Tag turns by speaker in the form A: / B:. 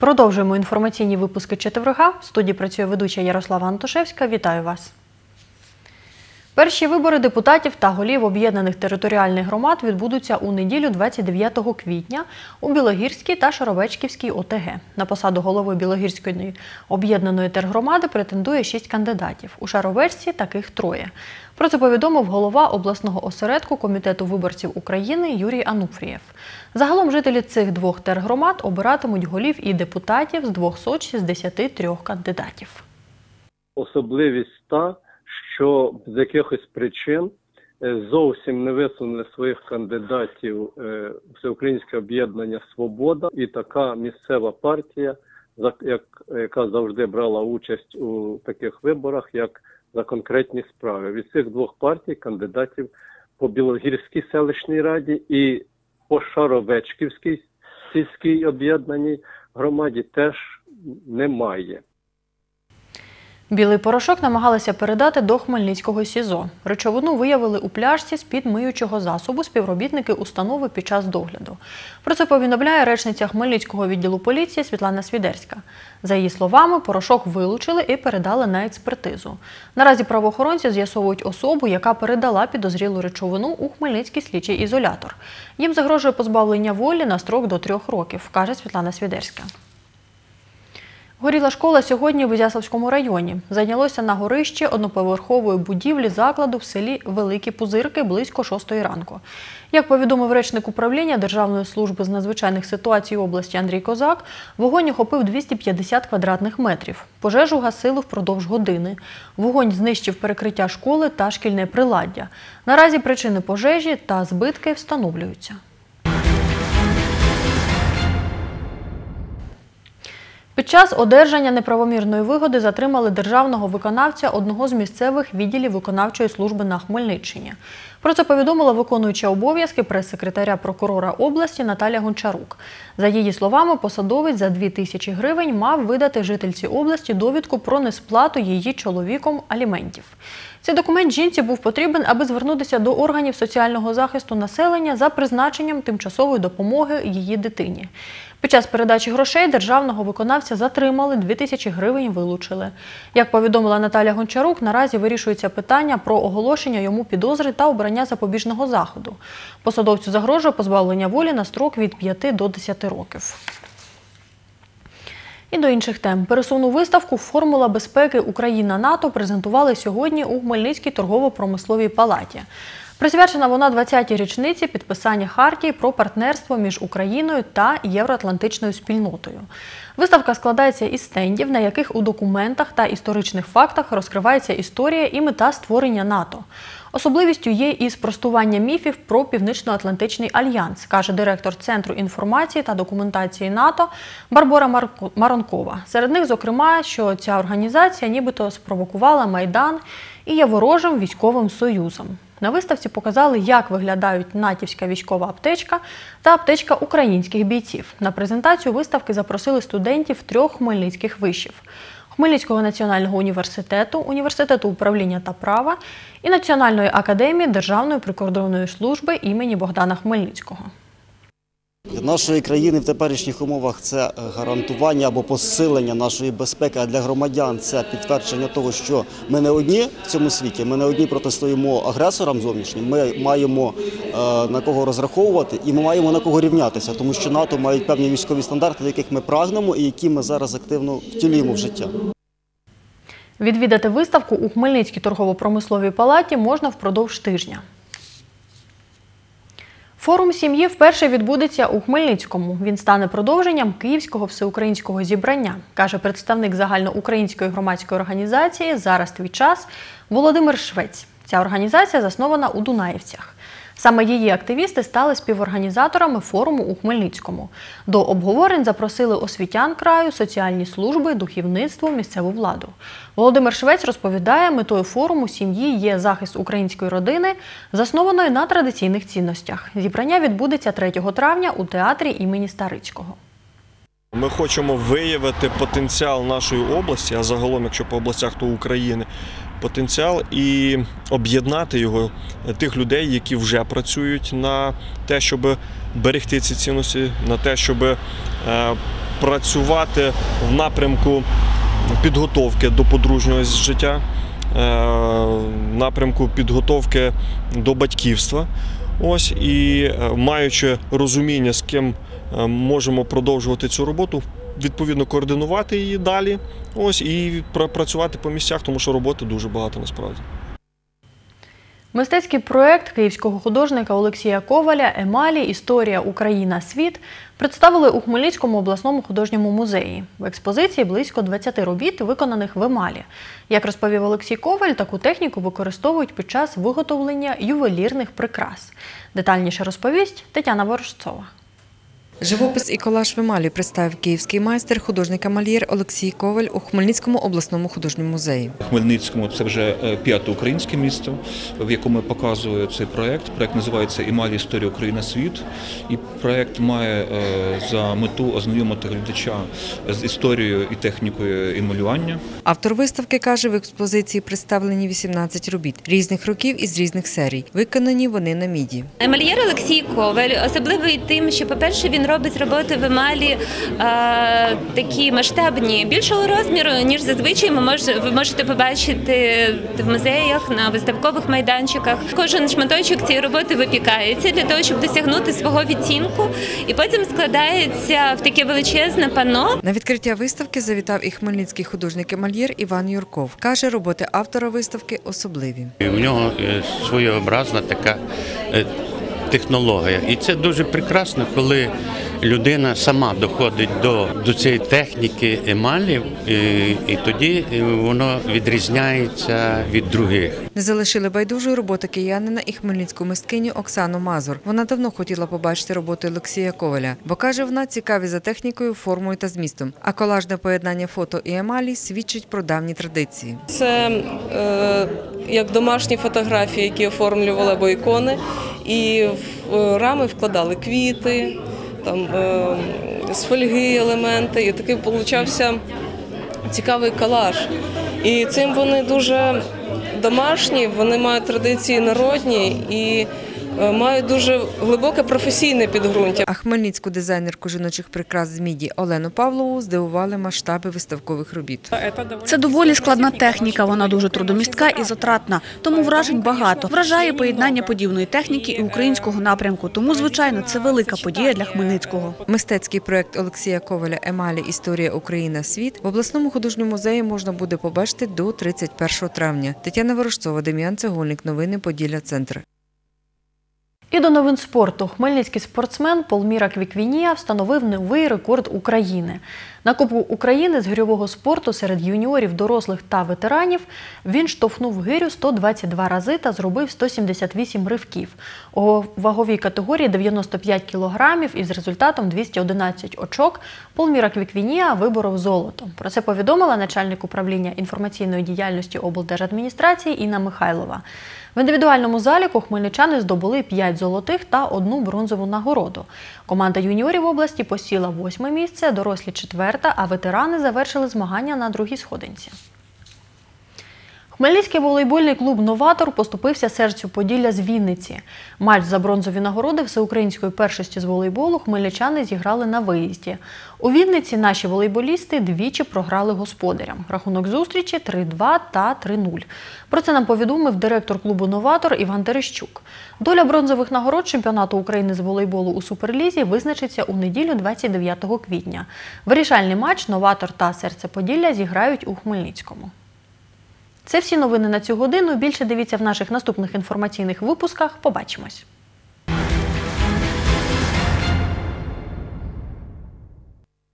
A: Продовжуємо інформаційні випуски четверга. В студії працює ведуча Ярослава Антошевська. Вітаю вас. Перші вибори депутатів та голів об'єднаних територіальних громад відбудуться у неділю 29 квітня у Білогірській та Шаровечківській ОТГ. На посаду голови Білогірської об'єднаної тергромади претендує 6 кандидатів. У Шаровечці таких 3. Про це повідомив голова обласного осередку Комітету виборців України Юрій Ануфрієв. Загалом жителі цих 2 тергромад обиратимуть голів і депутатів з 263 кандидатів.
B: Особливість та, що з якихось причин зовсім не висунули своїх кандидатів Всеукраїнське об'єднання «Свобода» і така місцева партія, яка завжди брала участь у таких виборах, як «За конкретні справи». Від цих 2 партій кандидатів по Білогірській селищній раді і по Шаровечківській сільській об'єднаній громаді теж немає.
A: Білий порошок намагалися передати до Хмельницького СІЗО. Речовину виявили у пляшці з-під миючого засобу співробітники установи під час догляду. Про це повідомляє речниця Хмельницького відділу поліції Світлана Свідерська. За її словами, порошок вилучили і передали на експертизу. Наразі правоохоронці з'ясовують особу, яка передала підозрілу речовину у Хмельницький слідчий ізолятор. Їм загрожує позбавлення волі на строк до 3 років, каже Світлана Свідерська. Горіла школа сьогодні в Ізяславському районі. Зайнялося на горищі одноповерхової будівлі закладу в селі Великі Пузирки близько 6 ранку. Як повідомив речник управління Державної служби з надзвичайних ситуацій області Андрій Козак, вогонь охопив 250 квадратних метрів. Пожежу гасили впродовж години. Вогонь знищив перекриття школи та шкільне приладдя. Наразі причини пожежі та збитки встановлюються. Під час одержання неправомірної вигоди затримали державного виконавця одного з місцевих відділів виконавчої служби на Хмельниччині. Про це повідомила виконуюча обов'язки прес-секретаря прокурора області Наталя Гончарук. За її словами, посадовець за 2000 гривень мав видати жительці області довідку про несплату її чоловіком аліментів. Цей документ жінці був потрібен, аби звернутися до органів соціального захисту населення за призначенням тимчасової допомоги її дитині. Під час передачі грошей державного виконавця затримали, 2000 гривень вилучили. Як повідомила Наталя Гончарук, наразі вирішується питання про оголошення йому підозри та обрання запобіжного заходу. Посадовцю загрожує позбавлення волі на строк від 5 до 10 років. І до інших тем. Пересувну виставку «Формула безпеки Україна-НАТО» презентували сьогодні у Хмельницькій торгово-промисловій палаті. Присвячена вона 20-й річниці підписання Хартії про партнерство між Україною та євроатлантичною спільнотою. Виставка складається із стендів, на яких у документах та історичних фактах розкривається історія і мета створення НАТО. Особливістю є і спростування міфів про Північно-Атлантичний альянс, каже директор Центру інформації та документації НАТО Барбора Маронкова. Серед них, зокрема, що ця організація нібито спровокувала Майдан і є ворожим військовим союзом. На виставці показали, як виглядають натівська військова аптечка та аптечка українських бійців. На презентацію виставки запросили студентів 3 хмельницьких вишів – Хмельницького національного університету, Університету управління та права і Національної академії Державної прикордонної служби імені Богдана Хмельницького.
C: Для нашої країни в теперішніх умовах це гарантування або посилення нашої безпеки, а для громадян це підтвердження того, що ми не одні в цьому світі, ми не одні протистоїмо агресорам зовнішнім, ми маємо на кого розраховувати і ми маємо на кого рівнятися, тому що НАТО мають певні військові стандарти, до яких ми прагнемо і які ми зараз активно втілюємо в життя.
A: Відвідати виставку у Хмельницькій торгово-промисловій палаті можна впродовж тижня. Форум сім'ї вперше відбудеться у Хмельницькому. Він стане продовженням Київського всеукраїнського зібрання, каже представник загальноукраїнської громадської організації «Зараз твій час» Володимир Швець. Ця організація заснована у Дунаївцях. Саме її активісти стали співорганізаторами форуму у Хмельницькому. До обговорень запросили освітян краю, соціальні служби, духовництво, місцеву владу. Володимир Швець розповідає, метою форуму сім'ї є захист української родини, заснованої на традиційних цінностях. Зібрання відбудеться 3 травня у театрі імені Старицького.
D: Ми хочемо виявити потенціал нашої області, а загалом, якщо по областях, то України, потенціал і об'єднати його, тих людей, які вже працюють на те, щоб берегти ці цінності, на те, щоб працювати в напрямку підготовки до подружнього життя, напрямку підготовки до батьківства. Ось, і маючи розуміння, з ким можемо продовжувати цю роботу, відповідно координувати її далі, ось, і працювати по місцях, тому що роботи дуже багато насправді.
A: Мистецький проєкт київського художника Олексія Коваля «Емалі. Історія Україна. Світ» представили у Хмельницькому обласному художньому музеї. В експозиції близько 20 робіт, виконаних в емалі. Як розповів Олексій Коваль, таку техніку використовують під час виготовлення ювелірних прикрас. Детальніше розповість Тетяна Ворожцова.
E: Живопис і колаж в емалі представив київський майстер, художник-амальєр Олексій Коваль у Хмельницькому обласному художньому музеї.
F: У Хмельницькому це вже 5-те українське місто, в якому я показую цей проєкт. Проєкт називається «Емалі. Історія Україна. Світ». І проєкт має за мету ознайомити глядача з історією і технікою емалювання.
E: Автор виставки каже, в експозиції представлені 18 робіт різних років із різних серій. Виконані вони на міді.
G: Емальєр Олексій Коваль особливий тим, що, по-перше, він робить роботи в емалі такі масштабні, більшого розміру, ніж зазвичай ви можете побачити в музеях, на виставкових майданчиках. Кожен шматочок цієї роботи випікається для того, щоб досягнути свого відтінку, і потім складається в таке величезне панно.
E: На відкриття виставки завітав і хмельницький художник-емальєр Іван Юрков. Каже, роботи автора виставки особливі.
H: У нього своєобразна така технологія. І це дуже прекрасно, коли людина сама доходить до цієї техніки емалі, і тоді воно відрізняється від других.
E: Не залишили байдужою роботи киянина і хмельницьку мисткиню Оксану Мазур. Вона давно хотіла побачити роботи Олексія Коваля, бо, каже, вона цікаві за технікою, формою та змістом. А колажне поєднання фото і емалі свідчить про давні традиції.
I: Це як домашні фотографії, які оформлювали, або ікони, і в рами вкладали квіти, там, з фольги елементи, і такий получався цікавий колаж. І цим вони дуже домашні, вони мають традиції народні і мають дуже глибоке професійне підґрунтя.
E: А хмельницьку дизайнерку жіночих прикрас з міді Олену Павлову здивували масштаби виставкових робіт.
J: Це доволі складна техніка, вона дуже трудомістка і затратна, тому вражень багато. Вражає поєднання подібної техніки і українського напрямку, тому, звичайно, це велика подія для Хмельницького.
E: Мистецький проєкт Олексія Коваля «Емалі. Історія Україна. Світ» в обласному художньому музеї можна буде побачити до 31 травня. Тетяна Ворожцова, Дем'ян Цегольник. Новини Поділля. Центр.
A: І до новин спорту. Хмельницький спортсмен Полміра Квіквінія встановив новий рекорд України. На Кубку України з гирьового спорту серед юніорів, дорослих та ветеранів він штовхнув гирю 122 рази та зробив 178 ривків. У ваговій категорії 95 кілограмів із результатом 211 очок Полміра Квіквінія виборов золото. Про це повідомила начальник управління інформаційної діяльності облдержадміністрації Інна Михайлова. В індивідуальному заліку хмельничани здобули 5 золотих та 1 бронзову нагороду. Команда юніорів області посіла 8-е місце, дорослі 4-те, а ветерани завершили змагання на 2-й сходинці. Хмельницький волейбольний клуб «Новатор» поступився серцю Поділля з Вінниці. Матч за бронзові нагороди всеукраїнської першості з волейболу хмельничани зіграли на виїзді. У Вінниці наші волейболісти двічі програли господарям. Рахунок зустрічі 3-2 та 3-0. Про це нам повідомив директор клубу «Новатор» Іван Терещук. Доля бронзових нагород чемпіонату України з волейболу у Суперлізі визначиться у неділю 29 квітня. Вирішальний матч «Новатор» та «Серце Поділля» зіграють у Хмельницькому. Це всі новини на цю годину. Більше дивіться в наших наступних інформаційних випусках. Побачимось!